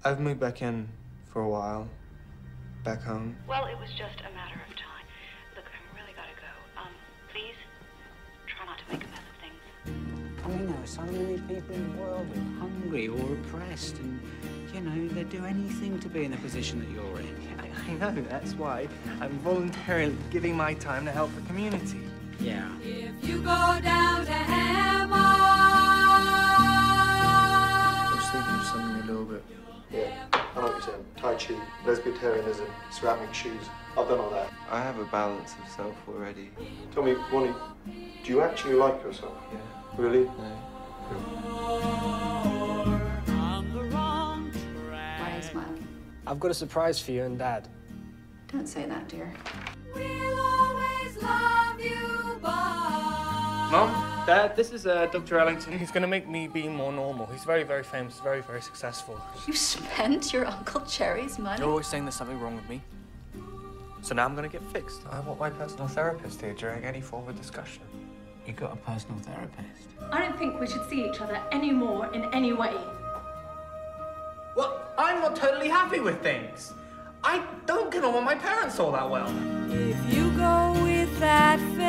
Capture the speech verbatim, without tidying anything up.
I've moved back in for a while. Back home. Well, it was just a matter of time. Look, I really gotta go. Um, please, try not to make a mess of things. I mean, there are so many people in the world who are hungry or oppressed, and, you know, they'd do anything to be in the position that you're in. I, I know, that's why I'm voluntarily giving my time to help the community. Yeah. If you go down to Hammer. I was thinking of something a little bit. Yeah, I know what you're saying. Tai Chi, Lesbiotarianism, ceramic shoes. I've done all that. I have a balance of self already. Tell me, Ronnie, do you actually like yourself? Yeah. Really? No. Why are you smiling? I've got a surprise for you and Dad. Don't say that, dear. We'll always love you, Bob. Mom, Dad, this is uh, Doctor Ellington. He's going to make me be more normal. He's very, very famous, very, very successful. You spent your Uncle Cherry's money? You're always saying there's something wrong with me. So now I'm going to get fixed. I want my personal therapist here during any form of discussion. You got a personal therapist? I don't think we should see each other anymore in any way. Well, I'm not totally happy with things. I don't get on with my parents all that well. If you go with that